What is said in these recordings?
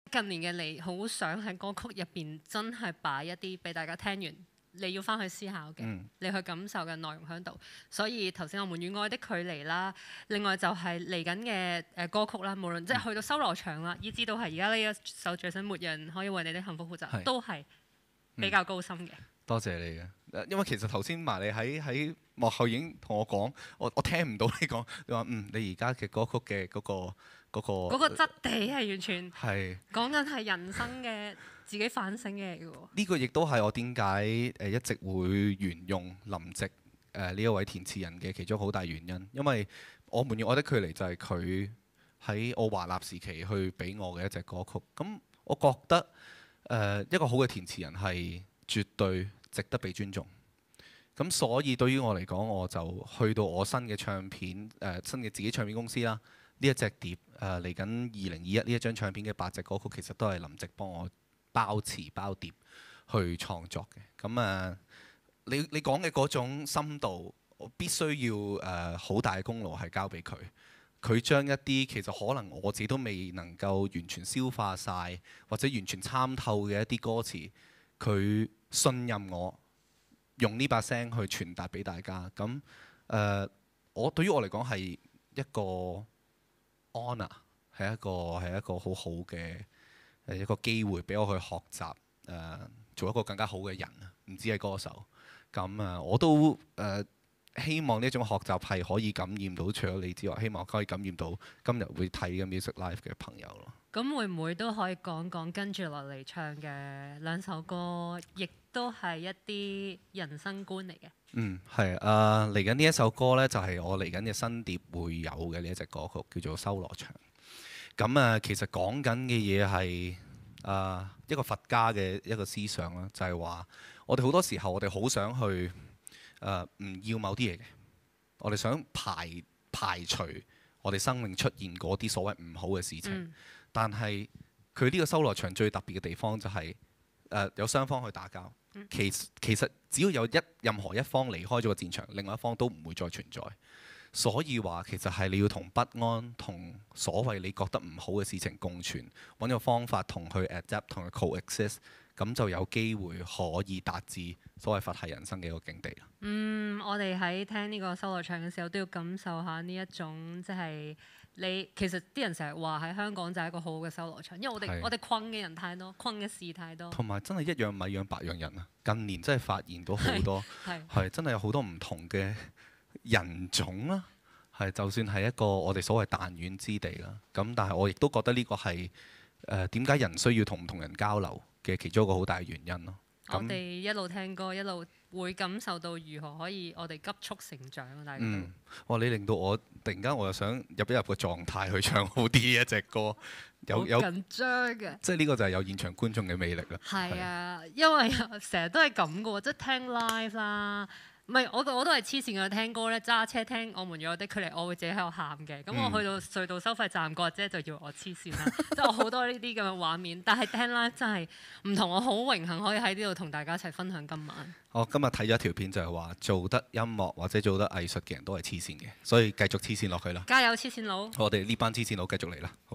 近年嘅你好想喺歌曲入邊真係擺一啲俾大家聽完，你要翻去思考嘅，你去感受嘅內容喺度。所以頭先我們與愛的距離啦，另外就係嚟緊嘅歌曲啦，無論即係去到修羅場啦，以至到係而家呢一首最新沒人可以為你的幸福負責，都係比較高深嘅。 多謝你嘅，因為其實頭先埋你喺幕後已經同我講，我聽唔到你講，你話你而家嘅歌曲嘅嗰個質地係完全係講緊係人生嘅自己反省嘅嚟嘅喎。 呢個亦都係我點解一直會沿用林夕呢一位填詞人嘅其中好大原因，因為我們與愛的距離就係佢喺我華納時期去俾我嘅一隻歌曲。咁我覺得一個好嘅填詞人係絕對值得被尊重，咁所以對於我嚟講，我就去到我新嘅唱片新嘅自己唱片公司啦。呢一隻碟嚟緊2021呢一張唱片嘅8隻歌曲，其實都係林夕幫我包詞包碟去創作嘅。咁你講嘅嗰種深度，我必須要好大嘅功勞係交俾佢。佢將一啲其實可能我自己都未能夠完全消化晒，或者完全參透嘅一啲歌詞，佢信任我，用呢把聲去傳達俾大家。咁對於我嚟講係一個 honor， 係一個好好嘅一個機會，俾我去學習做一個更加好嘅人，唔止係歌手。咁我都希望呢種學習係可以感染到除咗你之外，希望可以感染到今日會睇嘅 Music Live 嘅朋友咯。 咁會唔會都可以講講跟住落嚟唱嘅兩首歌，亦都係一啲人生觀嚟嘅？ 係嚟緊呢一首歌呢，就係我嚟緊嘅新碟會有嘅呢一隻歌曲，叫做《修羅場》。咁其實講緊嘅嘢係一個佛家嘅一個思想啦，就係話我哋好多時候我哋好想去唔要某啲嘢嘅，我哋想排除我哋生命出現嗰啲所謂唔好嘅事情。但係佢呢個修羅場最特別嘅地方就係有雙方去打交。其實只要有任何一方離開咗個戰場，另外一方都唔會再存在。所以話其實係你要同不安、同所謂你覺得唔好嘅事情共存，揾個方法同佢 adapt、同佢 coexist， 咁就有機會可以達至所謂佛系人生嘅一個境地啦。 我哋喺聽呢個修羅場嘅時候都要感受下呢一種即係。其實啲人成日話喺香港就係一個好好嘅修羅場，因為我哋困嘅人太多，困嘅事太多。同埋真係一樣米養百樣人啊！近年真係發現到好多係真係有好多唔同嘅人種啦，係就算係一個我哋所謂彈丸之地啦。咁但係我亦都覺得呢個係點解人需要同唔同人交流嘅其中一個好大嘅原因咯。 我哋一路聽歌一路會感受到如何可以我哋急速成長啊！大家哇！你令到我突然間我又想入個狀態去唱好啲一隻歌，有緊張嘅， 即係呢個就係有現場觀眾嘅魅力啦。 係啊，因為成日都係咁嘅喎，即係聽 live 啦。唔係，我都係黐線嘅聽歌咧，揸車聽我們與愛的距離，我會自己喺度喊嘅。咁我去到隧道收費站嗰日姐就叫我黐線啦，即係我好多呢啲咁嘅畫面。但係聽 live 真係唔同，我好榮幸可以喺呢度同大家一齊分享今晚。 我今日睇咗一條片就係話，做得音樂或者做得藝術嘅人都係黐線嘅，所以繼續黐線落去啦！ 加油，黐線佬！ 我哋呢班黐線佬繼續嚟啦！好。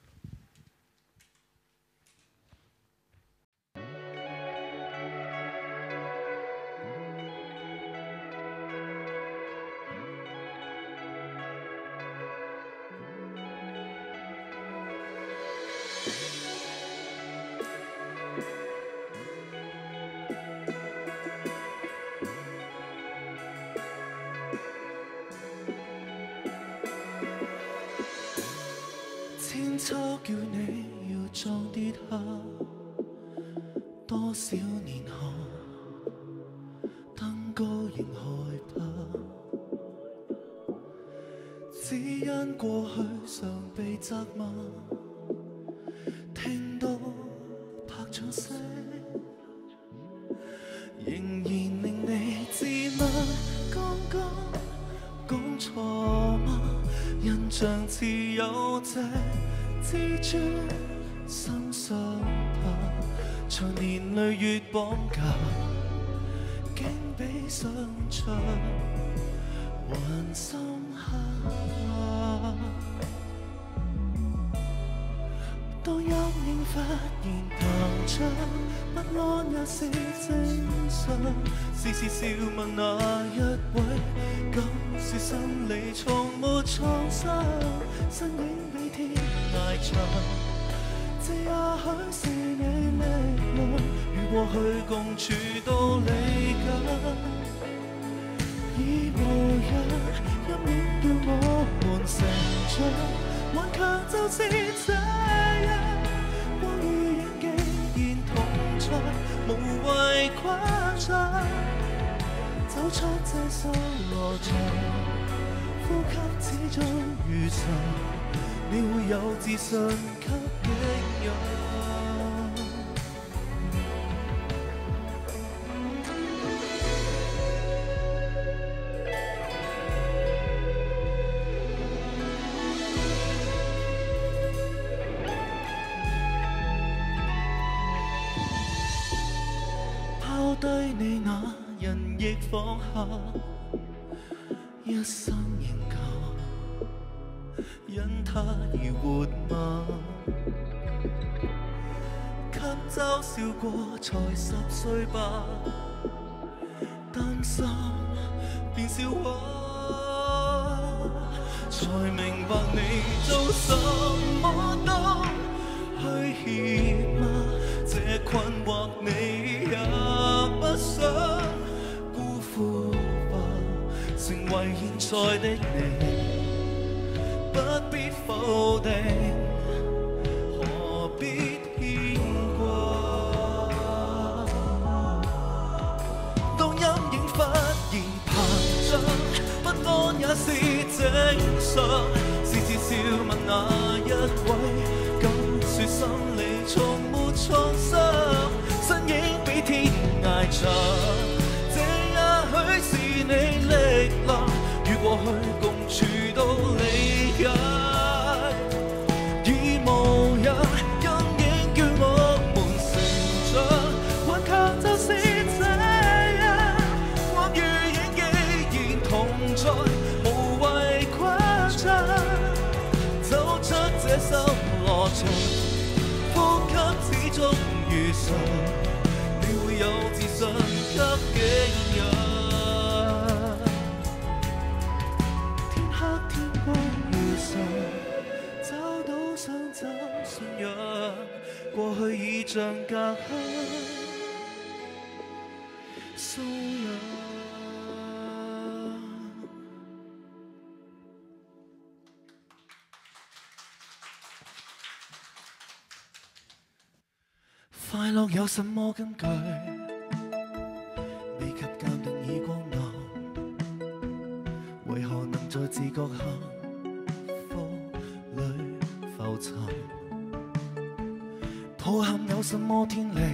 千秋叫你要撞跌下，多少年後，登高仍害怕，只因過去常被責罵，聽到拍掌聲，仍然令你自問剛剛講錯嗎？印象似有隻蜘蛛心傷怕，長年累月綁架，竟比想像還深刻。當陰影忽然膨脹，不安也是正常。時時笑問哪一位，敢說心裏從沒創傷，身影比天涯長。這也許是你力量，與過去共處到離間，已無人一面叫我們成長。頑強就是這樣，光與影既然同在，無謂誇張。走出這修羅場，呼吸始終如常，你會有自信給影響。低你那人亦放下，一生仍舊，因他而活嗎？給嘲笑過才10歲吧，擔心變笑話，才明白你做什麼都虛怯嗎？這困惑你也不想辜負吧，成為現在的你，不必否定，何必牽掛？當陰影忽然膨脹，不安也是正常。時時笑問哪一位，敢說心裏從沒創傷，身影比天涯長。這也許是你力量，與過去共處到離解，已無人陰影叫我們成長。頑強就是這樣，光與影既然同在，無謂誇張。走出這修羅場，呼吸始終如常，你會有自信給景仰。天黑天光如常，找到想找信仰，過去已像隔靴搔癢。快樂有什麼根據？未及鑑定已光流，為何能在自覺幸福裏浮沉？抱憾有什麼天理？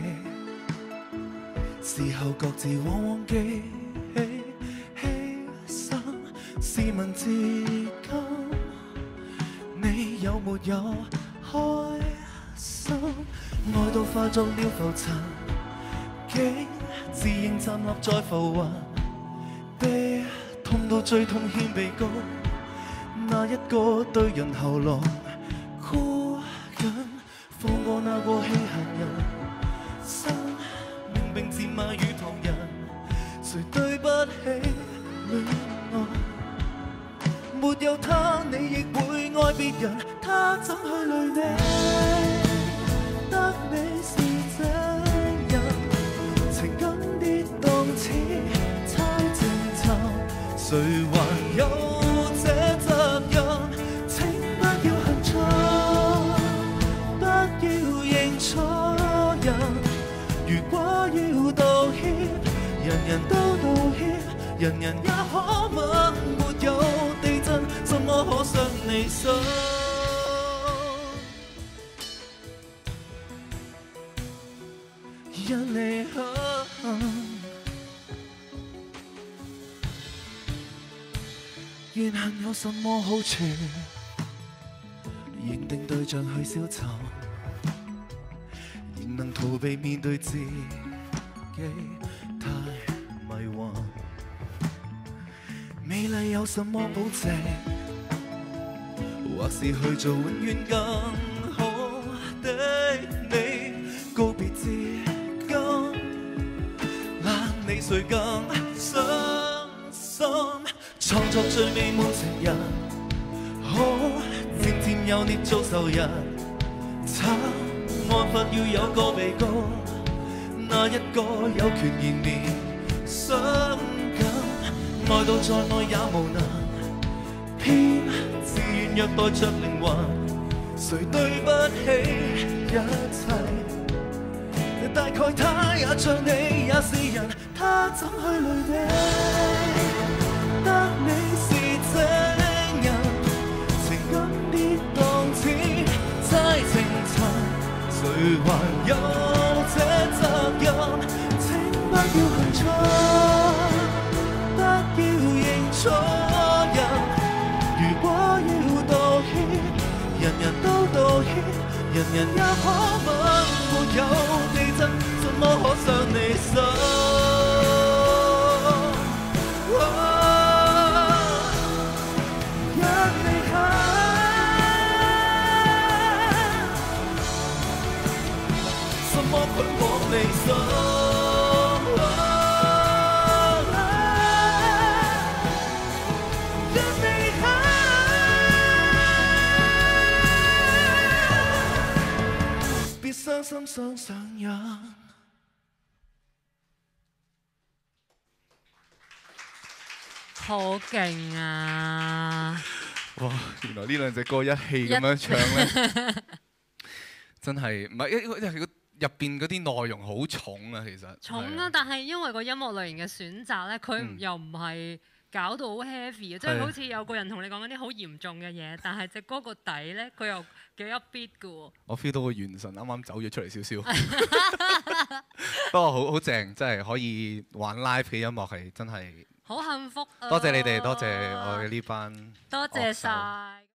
事後各自往往記起犧牲。試問至今，你有沒有開心？愛到化作了浮塵，竟自認站立在浮雲，悲痛到最痛獻被告，那一個對人喉嚨箍緊，放過那個稀罕人，生命並自罵與旁人，誰對不起戀愛？沒有他你亦會愛別人，他怎去累你？得你是這樣，情感跌宕似猜正奏，誰還有這責任？請不要恨錯，不要認錯人。如果要道歉，人人都道歉，人人也可默。沒有地震，怎麼可傷你心？因你怨恨有什麼好處？認定對象去消愁，仍能逃避面對自己，太迷幻。美麗有什麼保證？或是去做永遠更好的你？ 誰更傷心？創作最美滿成人，好漸漸有孽做仇人。慘案發要有個被告，那一個有權延綿傷感，愛到再愛也無能，偏自願虐待着靈魂。誰對不起一切？大概他也像你，也是人，他怎去累你？得你是這人，情感跌宕似猜情塵，誰還有這責任？請不要恨錯，不要認錯人。如果要道歉，人人都道歉，人人也可吻。沒有地震，怎麼可傷你心？一離開，什麼捆綁離心？傷心想上癮。 好勁啊！ 哇！原來呢兩隻歌一氣咁樣唱咧，真係唔係因為佢入邊嗰啲內容好重啊，其實重啊！但係因為個音樂類型嘅選擇咧，佢又唔係搞到好 heavy 嘅，即係好似有個人同你講緊啲好嚴重嘅嘢，但係隻歌個底咧，佢又幾 upbeat 嘅喎。我 feel 到個元神啱啱走咗出嚟少少，不過好正，真係可以玩 live 嘅音樂係真係好幸福啊！ 多謝你哋，多謝我嘅呢班， 多謝晒。